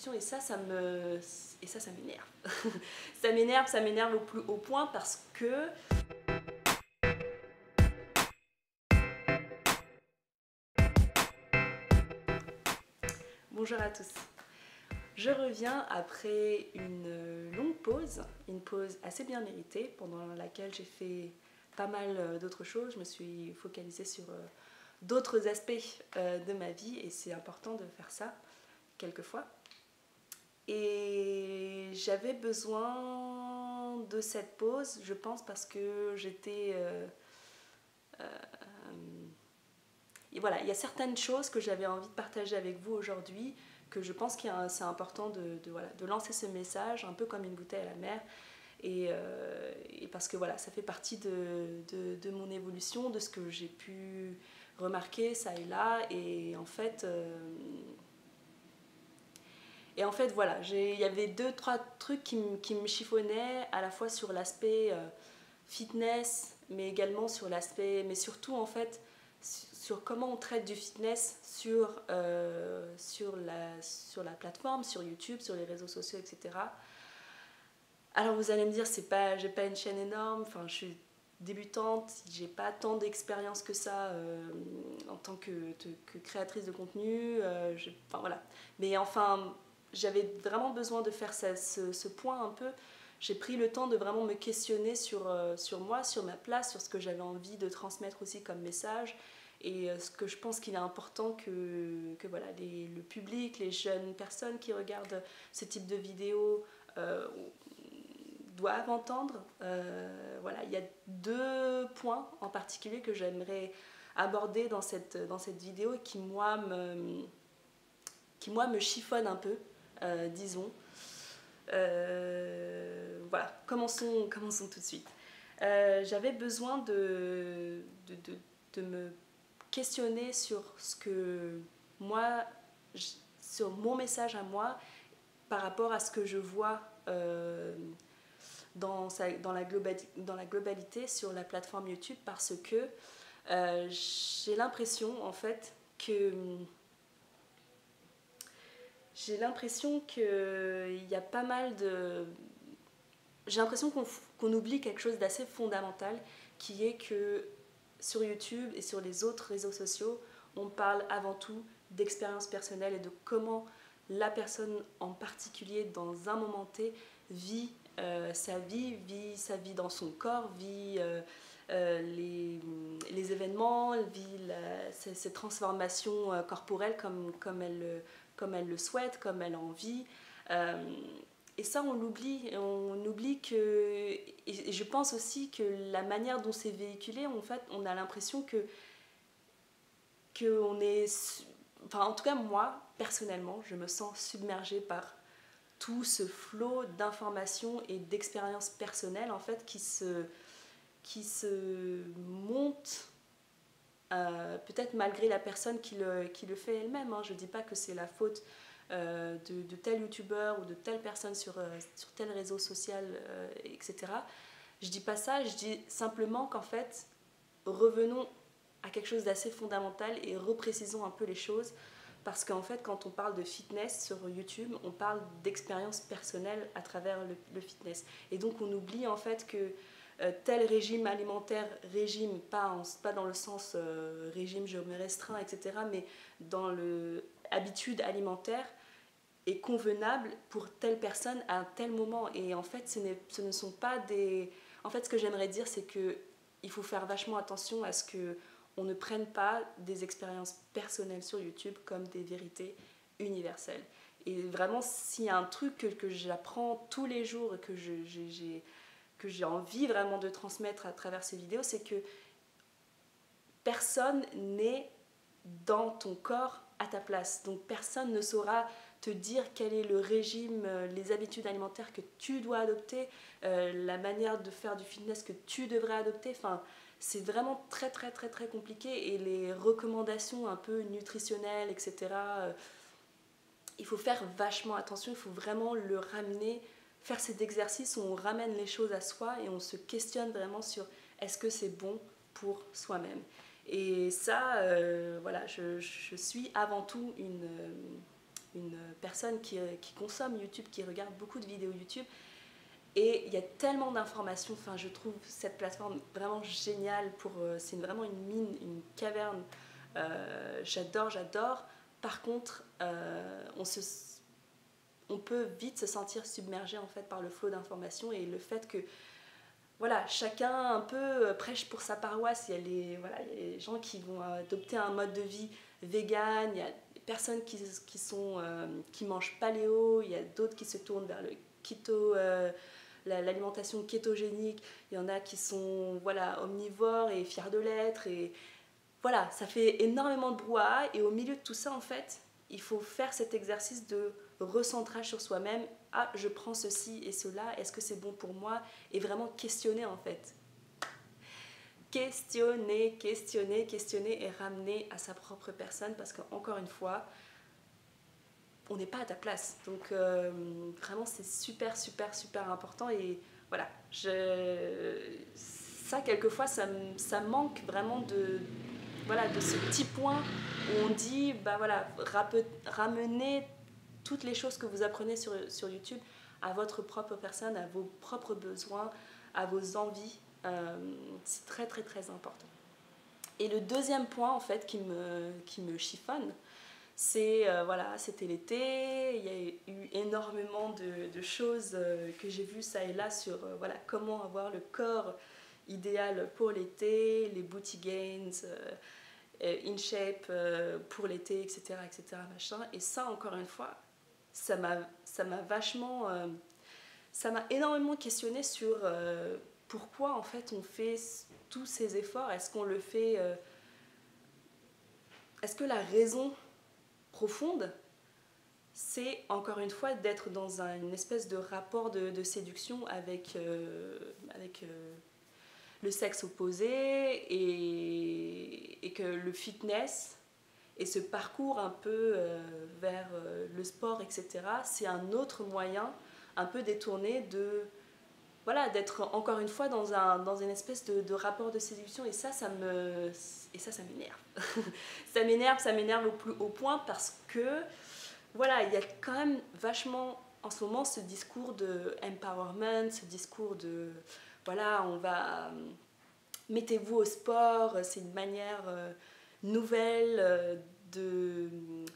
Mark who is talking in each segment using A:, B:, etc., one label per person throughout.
A: discussion et ça m'énerve. Ça m'énerve au plus haut point parce que... Bonjour à tous. Je reviens après une longue pause, une pause assez bien méritée pendant laquelle j'ai fait pas mal d'autres choses. Je me suis focalisée sur d'autres aspects de ma vie et c'est important de faire ça quelquefois. Et j'avais besoin de cette pause, je pense, parce que j'étais... et voilà, il y a certaines choses que j'avais envie de partager avec vous aujourd'hui, que je pense que c'est important de lancer ce message, un peu comme une bouteille à la mer. Et parce que voilà, ça fait partie de mon évolution, de ce que j'ai pu remarquer ça et là. Et en fait... voilà, il y avait 2-3 trucs qui me chiffonnaient, à la fois sur l'aspect fitness, mais également sur l'aspect, mais surtout en fait, sur comment on traite du fitness sur la plateforme, sur YouTube, sur les réseaux sociaux, etc. Alors vous allez me dire, j'ai pas une chaîne énorme, enfin je suis débutante, j'ai pas tant d'expérience que ça en tant que créatrice de contenu, enfin voilà. Mais enfin, j'avais vraiment besoin de faire ce point un peu. J'ai pris le temps de vraiment me questionner sur moi, sur ma place, sur ce que j'avais envie de transmettre aussi comme message et ce que je pense qu'il est important que voilà, le public, les jeunes personnes qui regardent ce type de vidéos doivent entendre. Voilà, il y a 2 points en particulier que j'aimerais aborder dans cette vidéo qui moi me chiffonne un peu, disons. Voilà, commençons tout de suite. J'avais besoin de me questionner sur ce que moi, sur mon message à moi par rapport à ce que je vois dans la globalité sur la plateforme YouTube, parce que j'ai l'impression en fait que il y a pas mal de... J'ai l'impression qu'on oublie quelque chose d'assez fondamental, qui est que sur YouTube et sur les autres réseaux sociaux, on parle avant tout d'expérience personnelle et de comment la personne en particulier dans un moment T vit sa vie dans son corps, vit les événements, vit ses transformations corporelles comme elle le souhaite, comme elle en vit. Et ça, on l'oublie. On oublie que... Et je pense aussi que la manière dont c'est véhiculé, en fait, on a l'impression qu'on est... Enfin, en tout cas, moi, personnellement, je me sens submergée par tout ce flot d'informations et d'expériences personnelles, en fait, qui se montent, peut-être malgré la personne qui le fait elle-même. Hein. Je ne dis pas que c'est la faute de tel youtubeur ou de telle personne sur tel réseau social, etc. Je dis pas ça, je dis simplement qu'en fait, revenons à quelque chose d'assez fondamental et reprécisons un peu les choses, parce qu'en fait, quand on parle de fitness sur YouTube, on parle d'expérience personnelle à travers le fitness. Et donc on oublie en fait que tel régime alimentaire, régime, pas dans le sens régime je me restreins, etc., mais dans l'habitude alimentaire est convenable pour telle personne à un tel moment. Et en fait, ce ne sont pas des... En fait, ce que j'aimerais dire, c'est qu'il faut faire vachement attention à ce qu'on ne prenne pas des expériences personnelles sur YouTube comme des vérités universelles. Et vraiment, s'il y a un truc que j'apprends tous les jours et que j'ai envie vraiment de transmettre à travers ces vidéos, c'est que personne n'est dans ton corps à ta place. Donc personne ne saura te dire quel est le régime, les habitudes alimentaires que tu dois adopter, la manière de faire du fitness que tu devrais adopter. Enfin, c'est vraiment très très très très compliqué, et les recommandations un peu nutritionnelles, etc., il faut faire vachement attention, il faut vraiment le ramener, faire cet exercice où on ramène les choses à soi et on se questionne vraiment sur est-ce que c'est bon pour soi-même. Et ça, voilà, je suis avant tout une personne qui consomme YouTube, qui regarde beaucoup de vidéos YouTube. Et il y a tellement d'informations, enfin, je trouve cette plateforme vraiment géniale. C'est vraiment une mine, une caverne. J'adore. Par contre, on peut vite se sentir submergé en fait par le flot d'informations et le fait que voilà, chacun un peu prêche pour sa paroisse. Il y a les gens qui vont adopter un mode de vie vegan, il y a des personnes qui mangent paléo, il y a d'autres qui se tournent vers le keto, l'alimentation kétogénique, il y en a qui sont omnivores et fiers de l'être. Et voilà, ça fait énormément de brouhaha et au milieu de tout ça, en fait, il faut faire cet exercice de recentrage sur soi-même. Ah, je prends ceci et cela, est-ce que c'est bon pour moi? Et vraiment questionner, en fait. Questionner et ramener à sa propre personne parce qu'encore une fois, on n'est pas à ta place. Donc vraiment, c'est super important. Et voilà, ça, quelquefois, ça manque vraiment de ce petit point où on dit, ramenez toutes les choses que vous apprenez sur YouTube à votre propre personne, à vos propres besoins, à vos envies. C'est très important. Et le deuxième point, en fait, qui me chiffonne, c'était l'été, il y a eu énormément de choses que j'ai vues ça et là sur comment avoir le corps idéal pour l'été, les booty gains, in shape pour l'été, etc. Machin. Et ça, encore une fois, ça m'a vachement... ça m'a énormément questionné sur pourquoi en fait on fait tous ces efforts. Est-ce qu'on le fait... est-ce que la raison profonde, c'est encore une fois d'être dans une espèce de rapport de séduction avec le sexe opposé et que le fitness et ce parcours un peu vers le sport, etc., c'est un autre moyen un peu détourné d'être encore une fois dans une espèce de rapport de séduction. Et ça m'énerve. Ça m'énerve au plus haut point parce que il y a quand même vachement en ce moment ce discours de empowerment, ce discours de mettez-vous au sport, c'est une manière nouvelle de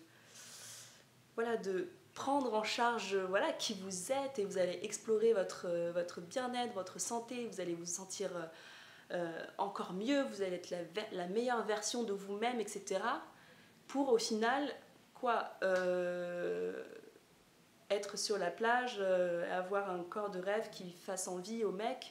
A: prendre en charge qui vous êtes et vous allez explorer votre bien-être, votre santé, vous allez vous sentir encore mieux, vous allez être la meilleure version de vous-même, etc. Pour au final être sur la plage, avoir un corps de rêve qui fasse envie au mec.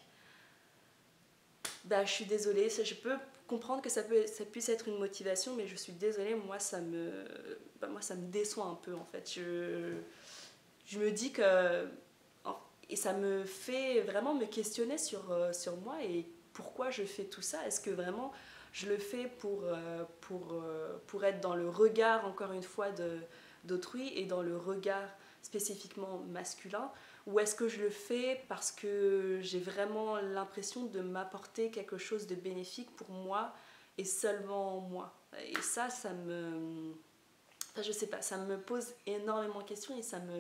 A: Je suis désolée, je peux comprendre que ça puisse être une motivation, mais je suis désolée, moi ça me déçoit un peu en fait. Je me dis que... Et ça me fait vraiment me questionner sur moi et pourquoi je fais tout ça. Est-ce que vraiment je le fais pour être dans le regard, encore une fois, d'autrui et dans le regard spécifiquement masculin, ou est-ce que je le fais parce que j'ai vraiment l'impression de m'apporter quelque chose de bénéfique pour moi et seulement moi. Et ça me... Enfin, je sais pas, ça me pose énormément de questions et ça me...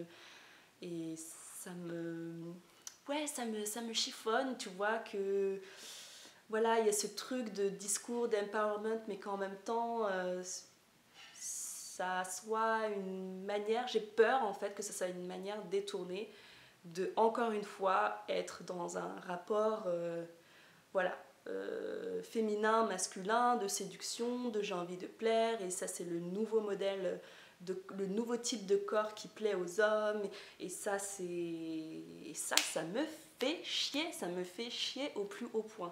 A: Ouais, ça me chiffonne, tu vois, que... il y a ce truc de discours d'empowerment, mais qu'en même temps... ça soit une manière, j'ai peur en fait que ça soit une manière détournée de, encore une fois, être dans un rapport féminin, masculin, de séduction, de j'ai envie de plaire, et ça c'est le nouveau modèle, le nouveau type de corps qui plaît aux hommes, et ça ça me fait chier au plus haut point.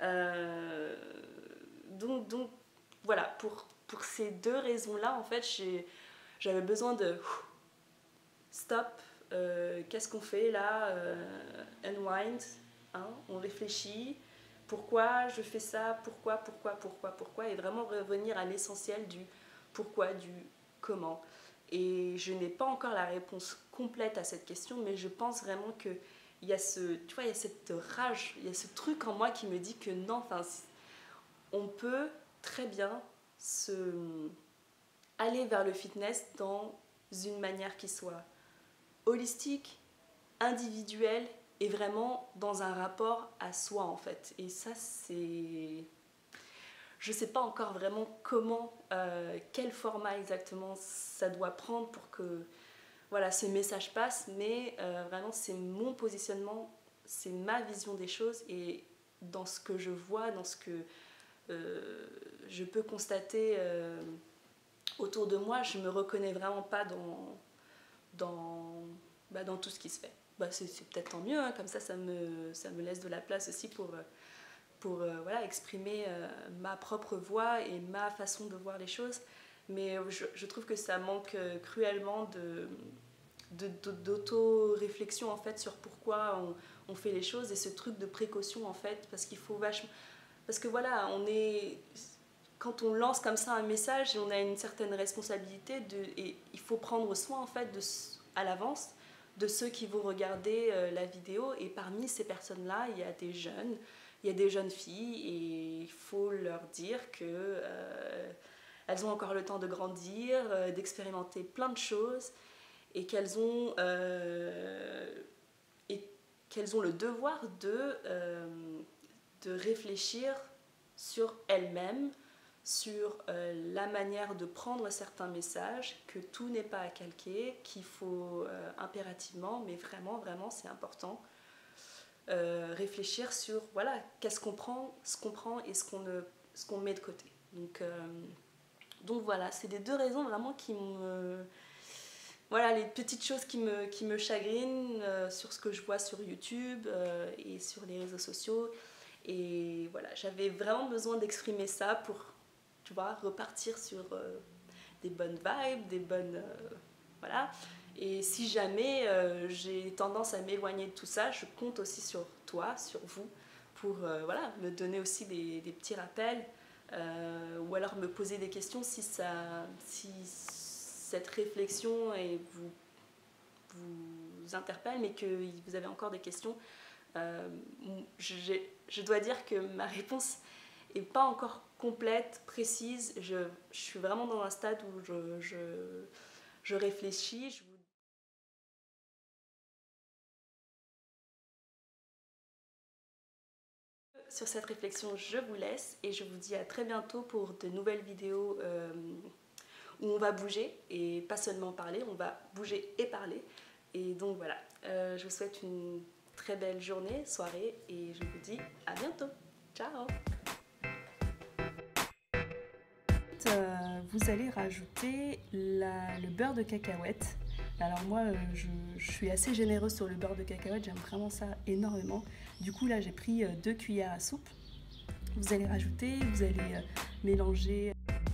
A: Donc voilà, pour ces deux raisons-là, en fait, j'avais besoin de stop, qu'est-ce qu'on fait là, unwind, hein, on réfléchit, pourquoi je fais ça, pourquoi, et vraiment revenir à l'essentiel du pourquoi, du comment. Et je n'ai pas encore la réponse complète à cette question, mais je pense vraiment que il y a il y a cette rage, il y a ce truc en moi qui me dit que non, enfin, on peut très bien aller vers le fitness dans une manière qui soit holistique, individuelle et vraiment dans un rapport à soi en fait. Et ça c'est... Je sais pas encore vraiment comment, quel format exactement ça doit prendre pour que voilà, ce message passe, mais vraiment c'est mon positionnement, c'est ma vision des choses et dans ce que je vois, dans ce que je peux constater autour de moi, je me reconnais vraiment pas dans tout ce qui se fait. C'est peut-être tant mieux, hein, comme ça me laisse de la place aussi pour voilà, exprimer ma propre voix et ma façon de voir les choses. Mais je trouve que ça manque cruellement d'auto-réflexion en fait sur pourquoi on fait les choses et ce truc de précaution en fait, parce qu'il faut vachement... Parce que voilà, quand on lance comme ça un message, on a une certaine responsabilité et il faut prendre soin en fait à l'avance de ceux qui vont regarder la vidéo, et parmi ces personnes-là, il y a des jeunes filles et il faut leur dire que elles ont encore le temps de grandir, d'expérimenter plein de choses et qu'elles ont le devoir de réfléchir sur elles-mêmes, sur la manière de prendre certains messages, que tout n'est pas à calquer, qu'il faut impérativement, mais vraiment c'est important, réfléchir sur voilà, qu'est-ce qu'on prend, ce qu'on prend et ce qu'on met de côté. Donc voilà, c'est des deux raisons vraiment qui me... Voilà, les petites choses qui me chagrinent sur ce que je vois sur YouTube et sur les réseaux sociaux. Et voilà, j'avais vraiment besoin d'exprimer ça pour, tu vois, repartir sur des bonnes vibes, des bonnes... voilà. Et si jamais j'ai tendance à m'éloigner de tout ça, je compte aussi sur toi, sur vous, pour voilà, me donner aussi des petits rappels ou alors me poser des questions si cette réflexion vous interpelle, mais que vous avez encore des questions. Je dois dire que ma réponse n'est pas encore complète, précise. Je suis vraiment dans un stade où je réfléchis. Sur cette réflexion, je vous laisse et je vous dis à très bientôt pour de nouvelles vidéos où on va bouger et pas seulement parler, on va bouger et parler. Et donc voilà, je vous souhaite une très belle journée, soirée et je vous dis à bientôt. Ciao! Vous allez rajouter le beurre de cacahuète. Alors moi, je suis assez généreuse sur le beurre de cacahuète, j'aime vraiment ça énormément. Du coup là, j'ai pris 2 cuillères à soupe. Vous allez rajouter, vous allez mélanger